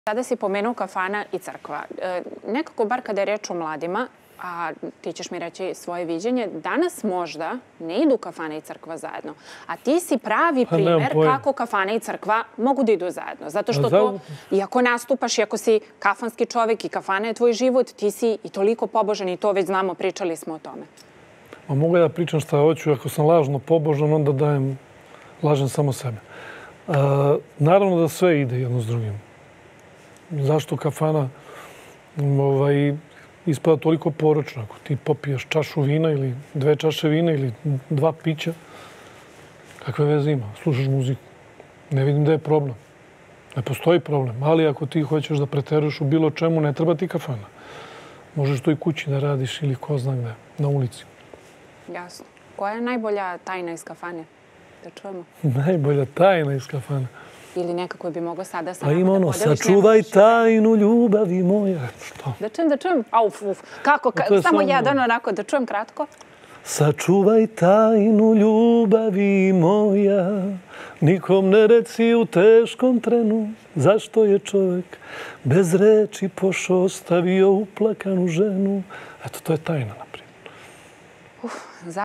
Sada si pomenuo kafana i crkva. Nekako, bar kada je reč o mladima, a ti ćeš mi reći svoje viđenje, danas možda ne idu kafana i crkva zajedno. A ti si pravi primer kako kafana i crkva mogu da idu zajedno. Zato što to, iako nastupaš, iako si kafanski čovek i kafana je tvoj život, ti si i toliko pobožan i to već znamo, pričali smo o tome. Mogu ja da pričam šta hoću, ako sam lažno pobožan, onda lažem samo sebe. Naravno da sve ide jedno s drugim. Zašto kafana ispada toliko poročno? Ako ti popiješ čašu vina ili 2 čaše vina ili 2 pića, kakve veze ima? Slušaš muziku. Ne vidim da je problem. Ne postoji problem. Ali ako ti hoćeš da preteruješ u bilo čemu, ne treba ti kafana. Možeš to i kući da radiš ili ko zna gde, na ulici. Jasno. Koja je najbolja tajna iz kafane? Da čujemo. Najbolja tajna iz kafane? Ili nekako bi mogao sada sa nama da podeliš. Sačuvaj tajnu ljubavi moja. Što? Da čujem. Kako? Samo jedan onako, da čujem kratko. Sačuvaj tajnu ljubavi moja, nikom ne reci u teškom trenu, zašto je čovek bez reči pošao, ostavio uplakanu ženu. Eto, to je tajna, naprijed.